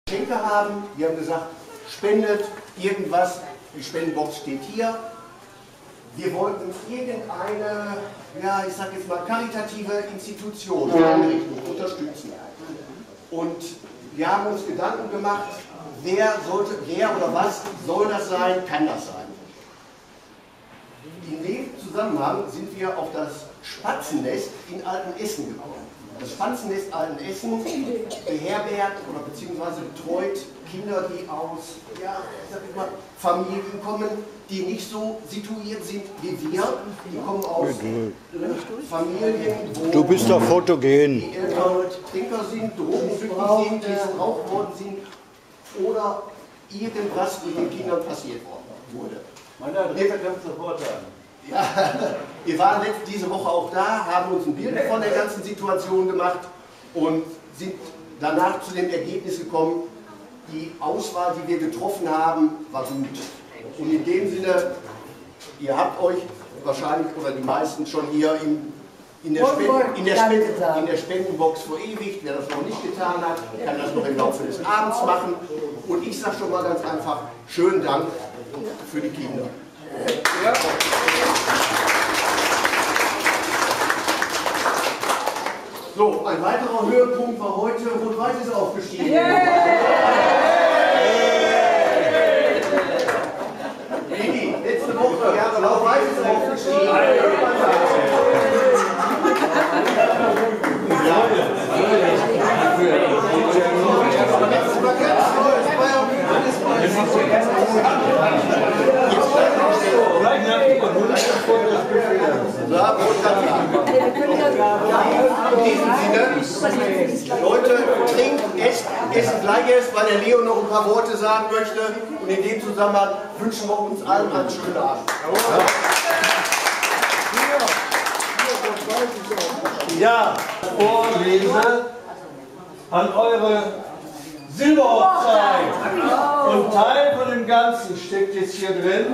Geschenke haben. Wir haben gesagt, spendet irgendwas. Die Spendenbox steht hier. Wir wollten irgendeine, ja, ich sag jetzt mal, karitative Institution, Einrichtung unterstützen. Und wir haben uns Gedanken gemacht, wer oder was soll das sein, kann das sein. In dem Zusammenhang sind wir auf das Spatzennest in Altenessen gekommen. Das Spatzennest Altenessen beherbergt oder beziehungsweise betreut Kinder, die aus, ja, ich sag mal, Familien kommen, die nicht so situiert sind wie wir. Die kommen aus Familien, wo du bist doch fotogen. Die Eltern Trinker sind, drogensüchtig sind, die missbraucht worden sind oder irgendwas mit den Kindern passiert wurde. Meine Adresse kommt sofort an. Ja, wir waren diese Woche auch da, haben uns ein Bild von der ganzen Situation gemacht und sind danach zu dem Ergebnis gekommen, die Auswahl, die wir getroffen haben, war gut. Und in dem Sinne, ihr habt euch wahrscheinlich, oder die meisten schon hier in der Spendenbox verewigt. Wer das noch nicht getan hat, kann das noch im Laufe des Abends machen. Und ich sage schon mal ganz einfach, schönen Dank für die Kinder. Ja. So, ein weiterer Höhepunkt war heute, Rot-Weiß ist aufgestiegen. Lili, letzte Woche, ja, Blau-Weiß ist aufgestiegen. In diesem Sinne, Leute, trinkt, esst gleich erst, weil der Leo noch ein paar Worte sagen möchte. Und in dem Zusammenhang wünschen wir uns allen einen schönen Abend. Ja, vorlese an eure Silberhochzeit. Und Teil von dem Ganzen steckt jetzt hier drin.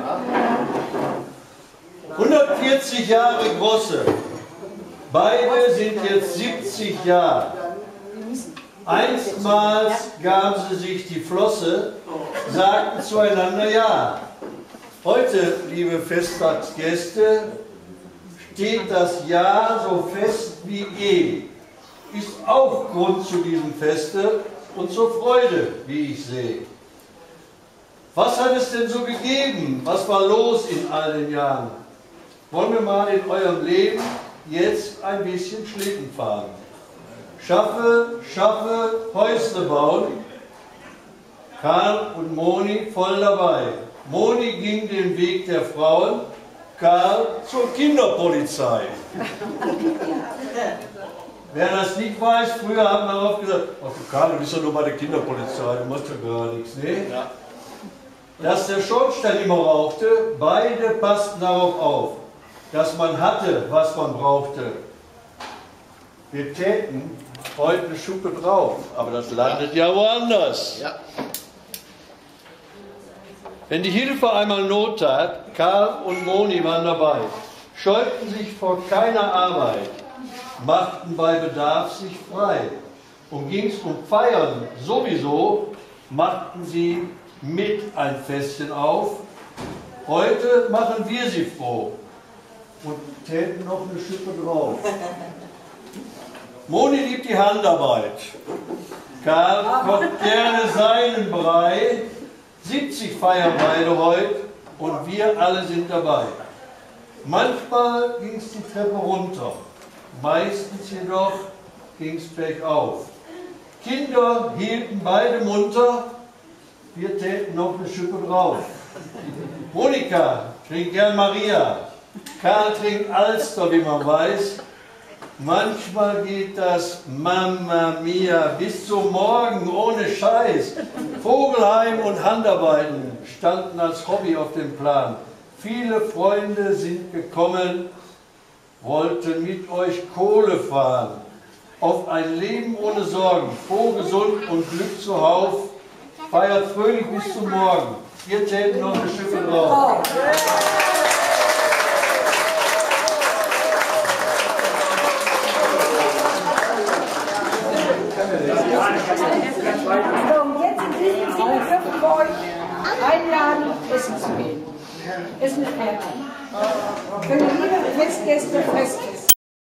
140 Jahre Grosse. Beide sind jetzt 70 Jahre. Einstmals gaben sie sich die Flosse, sagten zueinander Ja. Heute, liebe Festtagsgäste, steht das Ja so fest wie je. Ist auch Grund zu diesem Feste und zur Freude, wie ich sehe. Was hat es denn so gegeben? Was war los in all den Jahren? Wollen wir mal in eurem Leben jetzt ein bisschen Schlitten fahren? Schaffe, Häusle bauen. Karl und Moni voll dabei. Moni ging den Weg der Frauen, Karl zur Kinderpolizei. Wer das nicht weiß, früher hat man oft gesagt, ach du Karl, du bist doch nur bei der Kinderpolizei, du machst ja gar nichts. Ne? Ja. Dass der Schornstein immer rauchte, beide passten darauf auf, dass man hatte, was man brauchte. Wir täten heute eine Schuppe drauf, aber das landet ja woanders. Ja. Wenn die Hilfe einmal Not tat, Karl und Moni waren dabei, scheuten sich vor keiner Arbeit, machten bei Bedarf sich frei. Und ging es um Feiern sowieso, machten sie mit ein Festchen auf. Heute machen wir sie froh und täten noch eine Schippe drauf. Moni liebt die Handarbeit. Karl kocht gerne seinen Brei. 70 feiern beide heute und wir alle sind dabei. Manchmal ging es die Treppe runter, meistens jedoch ging es bergauf. Kinder hielten beide munter, wir täten noch eine Schippe drauf. Monika trinkt gern Maria, Karl trinkt Alster, wie man weiß. Manchmal geht das Mamma Mia bis zum Morgen ohne Scheiß. Vogelheim und Handarbeiten standen als Hobby auf dem Plan. Viele Freunde sind gekommen, wollten mit euch Kohle fahren. Auf ein Leben ohne Sorgen, froh, gesund und Glück zuhauf. Feiert fröhlich bis zum Morgen. Ihr täten noch eine Schippe drauf. So, und jetzt einladen, essen zu gehen. Essen ist fertig. Können liebe Festgäste fressessen.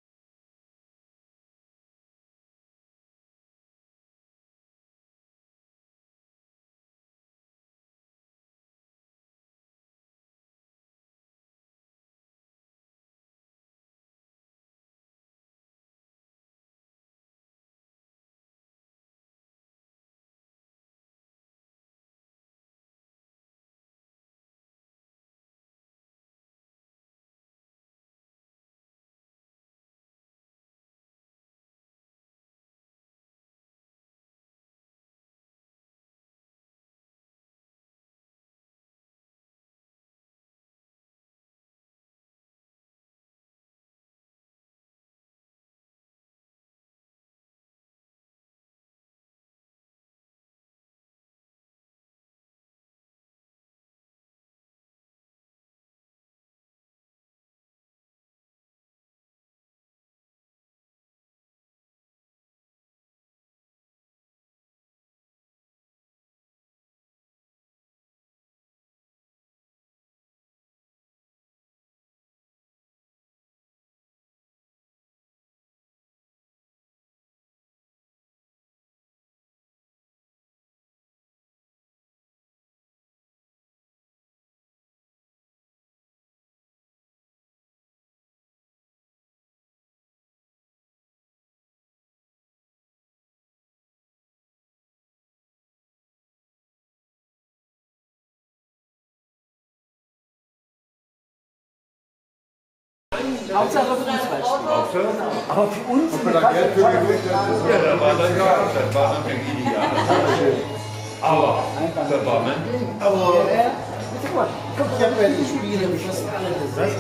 Hauptsache Fußball. Aber für uns ja, da war dann ideal. Aber da war man. Aber ich habe ja die Spiele fast alle gesagt.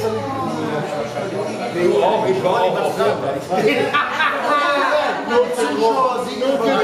Du auch, ich war auch auf der. Nur Zuschauer, Sie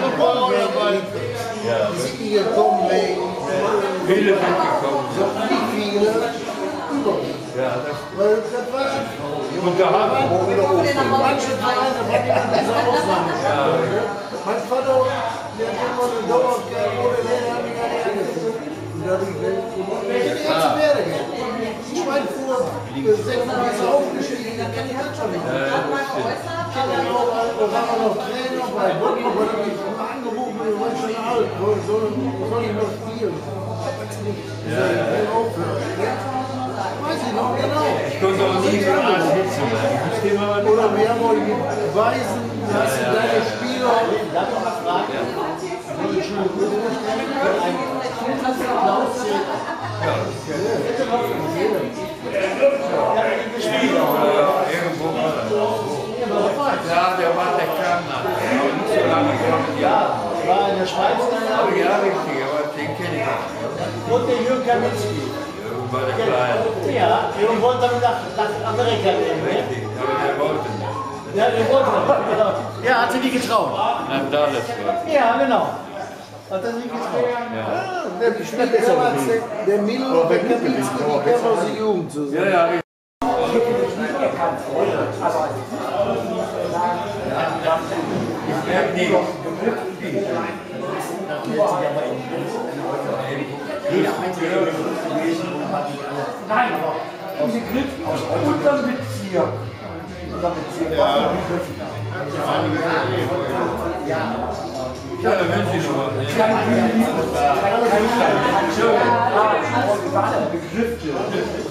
die gekommen wegen. Viele sind gekommen. Nicht viele. Ja, das war und da haben manche Vereine von dieser Ausnahme. Mein Vater, der hat immer eine Dauerkarte ohne Lehrer, hat mich gar nicht angeguckt. Und da habe ich jetzt Werde gehen. Schweinfurt, 6 aufgestiegen, da kann ich das schon nicht. Da war noch Trainer bei Dortmund, da habe ich immer angerufen, ich war schon alt, soll ich noch spielen? Weiß ich noch genau. ich konnte auch nie so eine Art Hitze machen. Oder wir haben euch mit Weisen, hast du deine Spieler. Darf ich mal fragen? Wie schön vorstellen, wenn ein Applaus zählt. Irgendwo war das. Ja, der war der Kärntner. Aber nicht so lange. Ja, war in der Schweiz. Aber ja, richtig, aber den kenne ich auch. Und der Jürgen Kaminski. War der Kleine. Ja, die wollten dann nach Amerika gehen. Richtig, aber der wollte nicht. Ja, der wollte nicht. Ja, hat sie nicht getraut. Nach Dallas war. Ja, genau. Hat er sich getraut. Der Milo, der Kaminski, die kennen aus der Jugend zusammen. Ja, ja, richtig. Ich merke nicht. Nein, aber Begriff aus unserem Bezirk. Ja, da wünsche ich noch was. Begriffe.